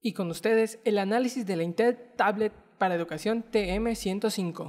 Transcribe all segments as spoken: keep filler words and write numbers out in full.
Y con ustedes, el análisis de la Intel Tablet para Educación T M ciento cinco.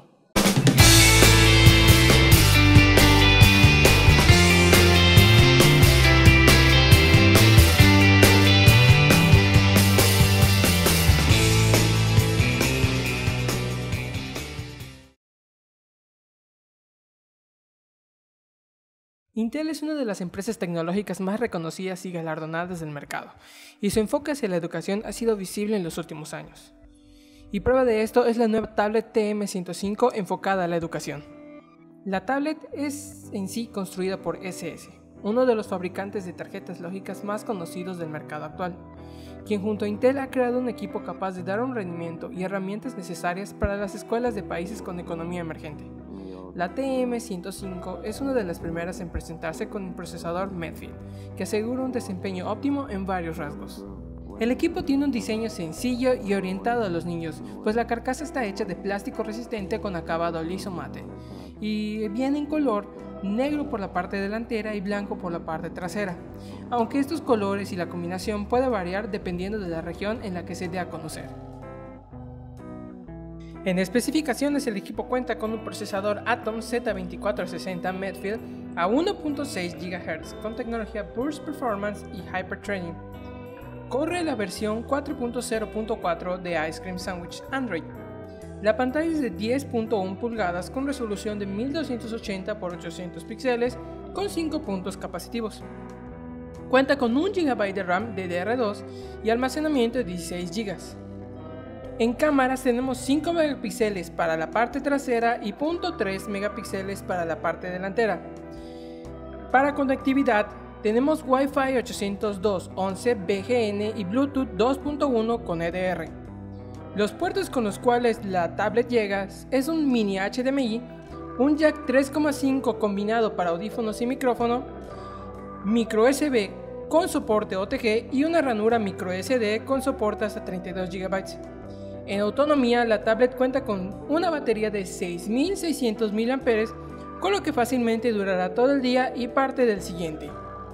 Intel es una de las empresas tecnológicas más reconocidas y galardonadas del mercado, y su enfoque hacia la educación ha sido visible en los últimos años. Y prueba de esto es la nueva tablet T M ciento cinco enfocada a la educación. La tablet es en sí construida por S S, uno de los fabricantes de tarjetas lógicas más conocidos del mercado actual, quien junto a Intel ha creado un equipo capaz de dar un rendimiento y herramientas necesarias para las escuelas de países con economía emergente. La T M ciento cinco es una de las primeras en presentarse con el procesador Medfield, que asegura un desempeño óptimo en varios rasgos. El equipo tiene un diseño sencillo y orientado a los niños, pues la carcasa está hecha de plástico resistente con acabado liso mate, y viene en color negro por la parte delantera y blanco por la parte trasera, aunque estos colores y la combinación puede variar dependiendo de la región en la que se dé a conocer. En especificaciones, el equipo cuenta con un procesador Atom Z veinticuatro sesenta Medfield a uno punto seis gigahertz con tecnología Burst Performance y Hyper-Threading. Corre la versión cuatro punto cero punto cuatro de Ice Cream Sandwich Android. La pantalla es de diez punto uno pulgadas con resolución de mil doscientos ochenta por ochocientos píxeles con cinco puntos capacitivos. Cuenta con un gigabyte de RAM D D R dos y almacenamiento de dieciséis gigas. En cámaras tenemos cinco megapíxeles para la parte trasera y cero punto tres megapíxeles para la parte delantera. Para conectividad tenemos Wi-Fi ochocientos dos punto once B G N y Bluetooth dos punto uno con E D R. Los puertos con los cuales la tablet llega es un mini H D M I, un jack tres coma cinco combinado para audífonos y micrófono, micro U S B con soporte O T G y una ranura micro S D con soporte hasta treinta y dos gigabytes. En autonomía, la tablet cuenta con una batería de seis mil seiscientos miliamperios hora, con lo que fácilmente durará todo el día y parte del siguiente.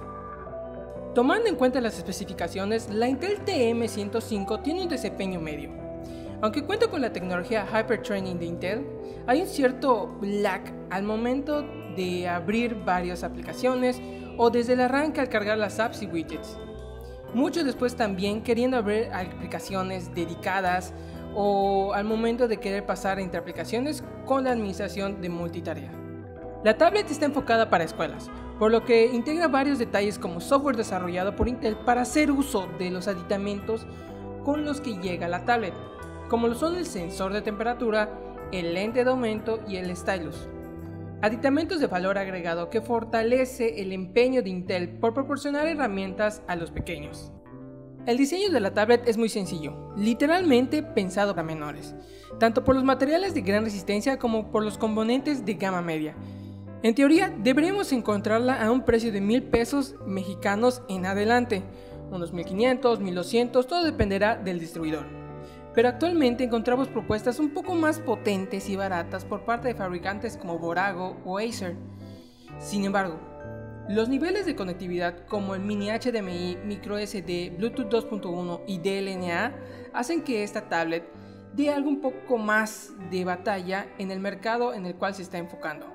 Tomando en cuenta las especificaciones, la Intel T M ciento cinco tiene un desempeño medio. Aunque cuenta con la tecnología Hyper-Threading de Intel, hay un cierto lag al momento de abrir varias aplicaciones o desde el arranque al cargar las apps y widgets. Mucho después también queriendo abrir aplicaciones dedicadas o al momento de querer pasar entre aplicaciones con la administración de multitarea. La tablet está enfocada para escuelas, por lo que integra varios detalles como software desarrollado por Intel para hacer uso de los aditamentos con los que llega la tablet, como lo son el sensor de temperatura, el lente de aumento y el stylus. Aditamentos de valor agregado que fortalece el empeño de Intel por proporcionar herramientas a los pequeños. El diseño de la tablet es muy sencillo, literalmente pensado para menores, tanto por los materiales de gran resistencia como por los componentes de gama media. En teoría, deberíamos encontrarla a un precio de mil pesos mexicanos en adelante, unos mil quinientos, mil doscientos, todo dependerá del distribuidor. Pero actualmente encontramos propuestas un poco más potentes y baratas por parte de fabricantes como Vorago o Acer. Sin embargo, los niveles de conectividad como el mini H D M I, micro S D, Bluetooth dos punto uno y D L N A hacen que esta tablet dé algo un poco más de batalla en el mercado en el cual se está enfocando.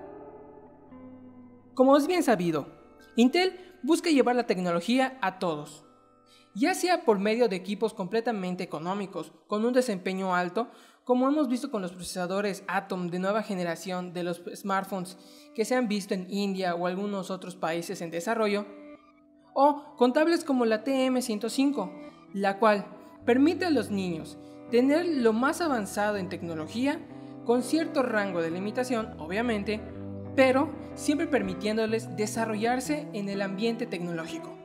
Como es bien sabido, Intel busca llevar la tecnología a todos, ya sea por medio de equipos completamente económicos con un desempeño alto, como hemos visto con los procesadores Atom de nueva generación de los smartphones que se han visto en India o algunos otros países en desarrollo, o con tablets como la T M ciento cinco, la cual permite a los niños tener lo más avanzado en tecnología con cierto rango de limitación, obviamente, pero siempre permitiéndoles desarrollarse en el ambiente tecnológico.